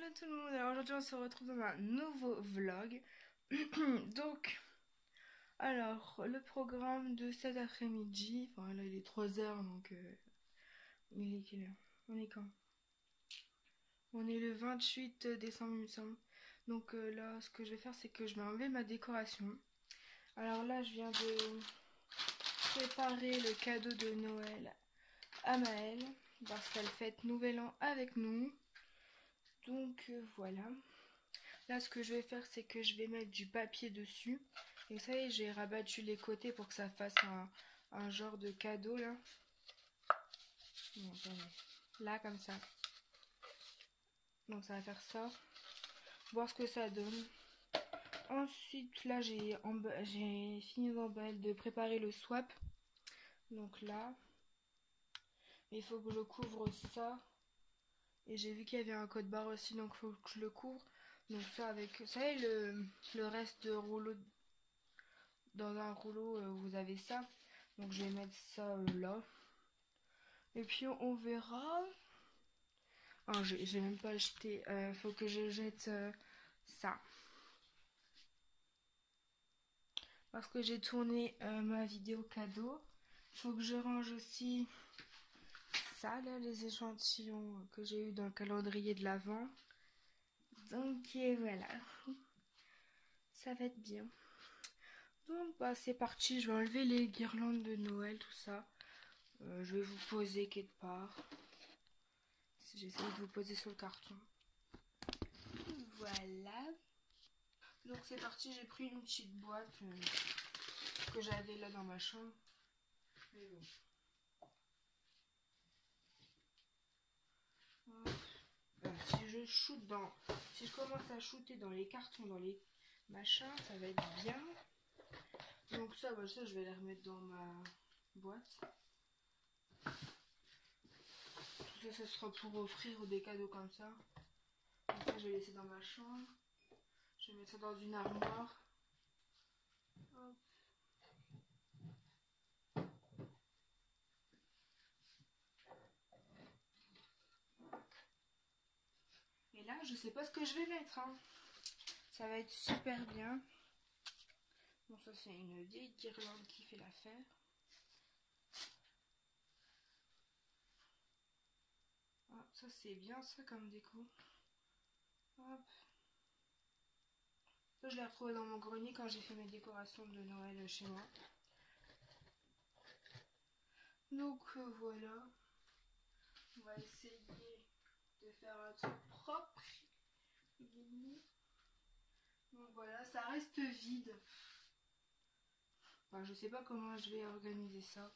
Hello tout le monde, alors aujourd'hui on se retrouve dans un nouveau vlog. Donc, alors le programme de cet après-midi, enfin là il est 3h donc il est quelle heure? On est quand? On est le 28 décembre il me semble. Donc là ce que je vais faire c'est que je vais enlever ma décoration. Alors là je viens de préparer le cadeau de Noël à Maëlle parce qu'elle fête Nouvel An avec nous. Donc voilà. Là, ce que je vais faire, c'est que je vais mettre du papier dessus. Et ça y est, j'ai rabattu les côtés pour que ça fasse un genre de cadeau, là. Non, attendez. Là, comme ça. Donc, ça va faire ça. Voir ce que ça donne. Ensuite, là, j'ai fini de préparer le swap. Donc là. Il faut que je couvre ça. Et j'ai vu qu'il y avait un code barre aussi, donc il faut que je le couvre. Donc ça, avec... Vous savez, le reste de rouleau... Dans un rouleau, vous avez ça. Donc je vais mettre ça là. Et puis on verra. Oh, j'ai même pas acheté. Faut que je jette ça. Parce que j'ai tourné ma vidéo cadeau. Faut que je range aussi ça, là, les échantillons que j'ai eu dans le calendrier de l'Avent. Donc voilà. Ça va être bien. Donc bah c'est parti. Je vais enlever les guirlandes de Noël, tout ça. Je vais vous poser quelque part. J'essaie de vous poser sur le carton. Voilà. Donc c'est parti, j'ai pris une petite boîte que j'avais là dans ma chambre. Mais bon. Si je commence à shooter dans les cartons, dans les machins, ça va être bien. Donc ça, bah, ça je vais les remettre dans ma boîte. Tout ça, ça sera pour offrir des cadeaux comme ça. Donc ça, je vais laisser dans ma chambre. Je vais mettre ça dans une armoire. Hop. Et là, je sais pas ce que je vais mettre. Hein. Ça va être super bien. Bon, ça, c'est une vieille guirlande qui fait l'affaire. Ah, ça, c'est bien, ça, comme déco. Hop. Ça, je l'ai retrouvé dans mon grenier quand j'ai fait mes décorations de Noël chez moi. Donc, voilà. On va essayer de faire un truc propre. Donc voilà, ça reste vide. Enfin, je sais pas comment je vais organiser ça.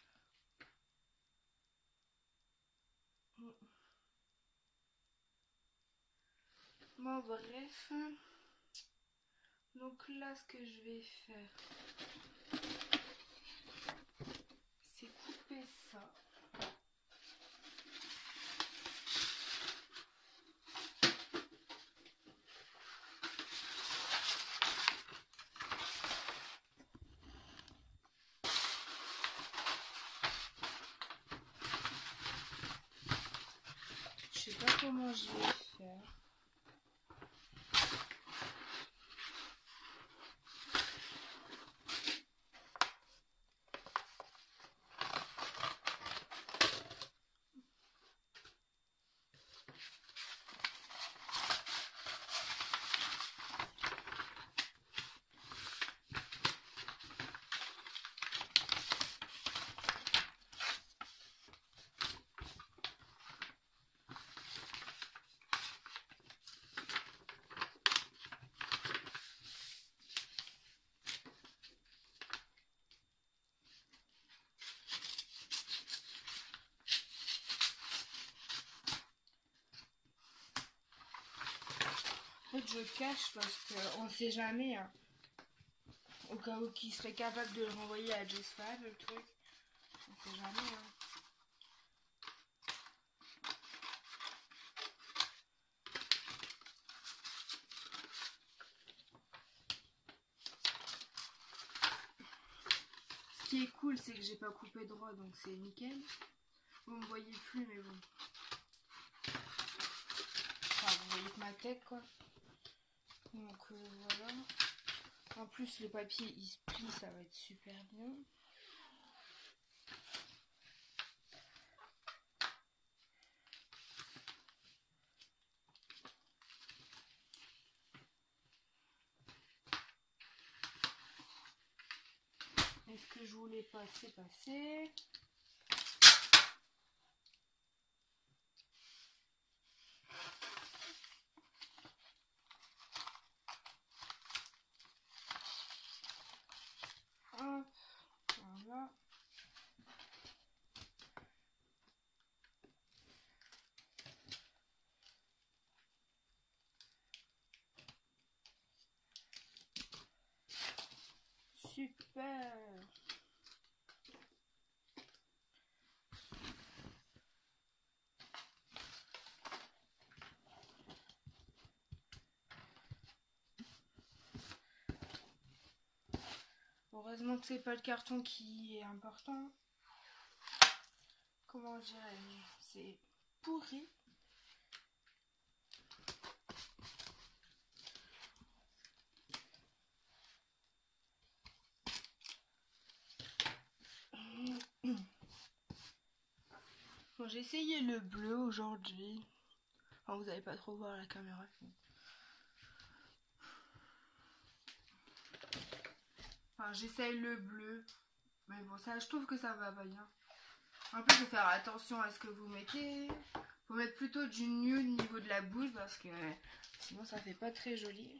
Bon, bref. Donc là, ce que je vais faire, c'est couper ça. Je sais pas comment je vais faire. En fait, je cache parce qu'on sait jamais. Hein. Au cas où qui serait capable de le renvoyer à J5, le truc. On sait jamais. Hein. Ce qui est cool, c'est que j'ai pas coupé droit, donc c'est nickel. Vous me voyez plus, mais bon. Enfin, vous voyez que ma tête quoi. Donc voilà. En plus le papier il se plie, ça va être super bien. Et ce que je voulais pas, c'est passé. Hop, voilà. Super. Heureusement que c'est pas le carton qui est important. Comment dirais-je? C'est pourri. Bon, j'ai essayé le bleu aujourd'hui. Enfin, vous n'allez pas trop voir la caméra. Enfin, j'essaye le bleu. Mais bon, ça, je trouve que ça va bien. En plus, il faut faire attention à ce que vous mettez. Faut mettre plutôt du nude au niveau de la bouche parce que sinon ça fait pas très joli.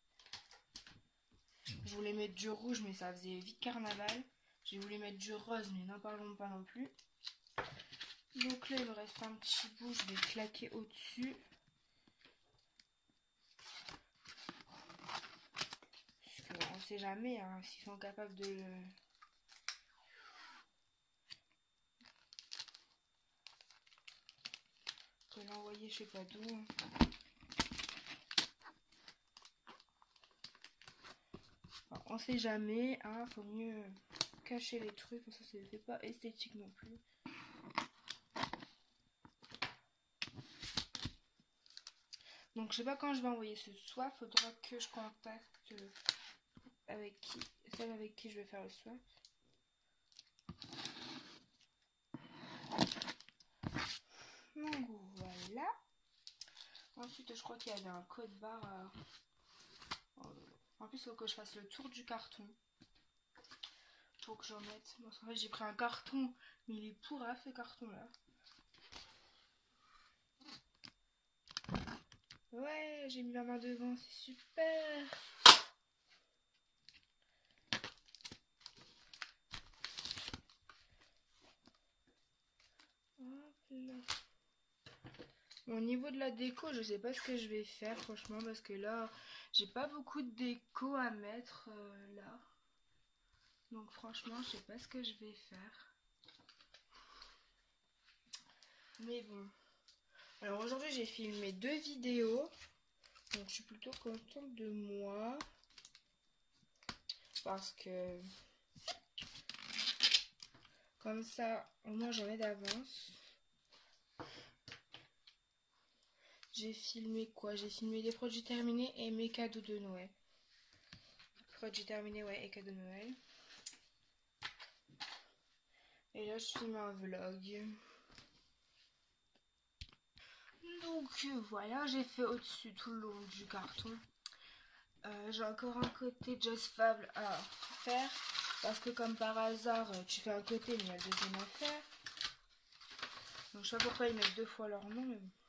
Je voulais mettre du rouge mais ça faisait vite carnaval. J'ai voulu mettre du rose mais n'en parlons pas non plus. Donc là il me reste un petit bout, je vais claquer au-dessus. Parce qu'on sait jamais hein, s'ils sont capables de l'envoyer je sais pas d'où. Enfin, on sait jamais, hein, faut mieux cacher les trucs, ça c'est pas esthétique non plus. Donc je sais pas quand je vais envoyer ce swap, faudra que je contacte celle avec qui je vais faire le swap. Donc voilà. Ensuite je crois qu'il y avait un code barre. En plus il faut que je fasse le tour du carton. Pour que j'en mette. Parce qu'en fait j'ai pris un carton, mais il est pourra ce carton là. Ouais, j'ai mis ma main devant, c'est super. Hop là. Bon, au niveau de la déco, je sais pas ce que je vais faire franchement parce que là, j'ai pas beaucoup de déco à mettre là. Donc franchement, je sais pas ce que je vais faire. Mais bon. Alors aujourd'hui, j'ai filmé 2 vidéos. Donc je suis plutôt contente de moi. Parce que comme ça, au moins j'en ai d'avance. J'ai filmé quoi? J'ai filmé des produits terminés et mes cadeaux de Noël. Produits terminés, ouais, et cadeaux de Noël. Et là, je filme un vlog. Donc voilà, j'ai fait au-dessus tout le long du carton. J'ai encore un côté Just Fable à faire. Parce que comme par hasard, tu fais un côté mais il y a le deuxième à faire. Donc je sais pas pourquoi ils mettent 2 fois leur nom. Mais bon.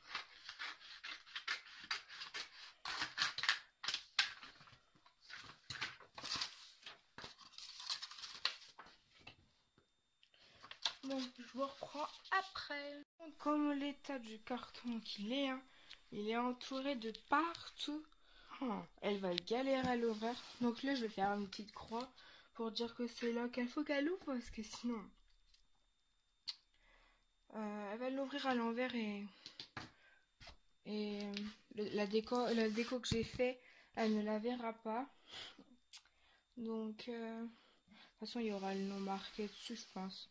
Bon, je vous reprends après. Donc, comme l'état du carton qu'il est, hein, il est entouré de partout. Oh, elle va galérer à l'ouvrir. Donc là, je vais faire une petite croix pour dire que c'est là qu'il faut qu'elle ouvre parce que sinon, elle va l'ouvrir à l'envers et la déco que j'ai fait, elle ne la verra pas. Donc, de toute façon, il y aura le nom marqué dessus, je pense.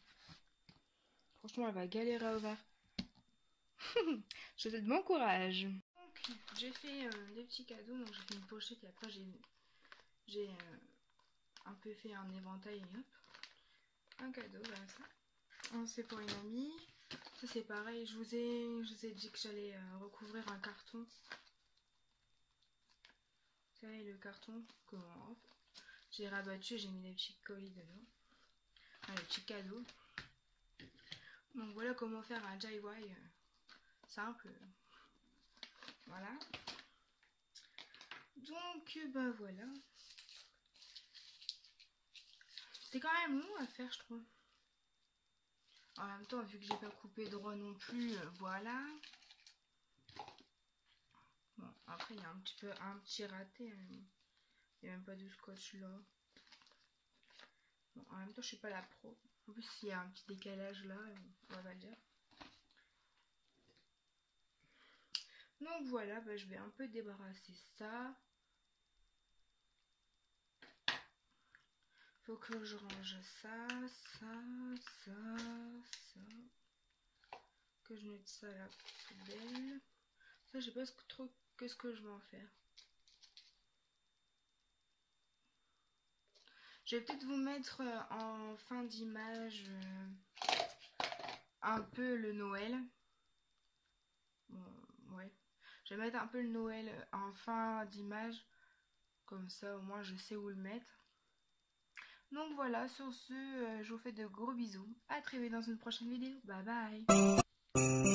Franchement, elle va galérer à ouvrir. Je te souhaite bon courage. Donc j'ai fait des petits cadeaux, donc j'ai fait une pochette et après j'ai un peu fait un éventail et hop, un cadeau, voilà ça. C'est pour une amie. Ça c'est pareil, je vous ai dit que j'allais recouvrir un carton. Vous savez le carton, comment j'ai rabattu, j'ai mis des petits colis dedans. Les petits cadeaux. Donc voilà comment faire un DIY simple. Voilà. Donc bah voilà. C'était quand même long à faire je trouve. En même temps vu que j'ai pas coupé droit non plus, voilà. Bon après il y a un petit raté. Hein. Il n'y a même pas de scotch là. Bon, en même temps je suis pas la pro. En plus il y a un petit décalage là, on va le dire. Donc voilà, bah, je vais un peu débarrasser ça. Faut que je range ça. Que je mette ça à la poubelle. Ça, je sais pas trop qu'est-ce que je vais en faire. Je vais peut-être vous mettre en fin d'image un peu le Noël. Bon, ouais. Je vais mettre un peu le Noël en fin d'image. Comme ça, au moins, je sais où le mettre. Donc voilà, sur ce, je vous fais de gros bisous. À très vite dans une prochaine vidéo. Bye bye.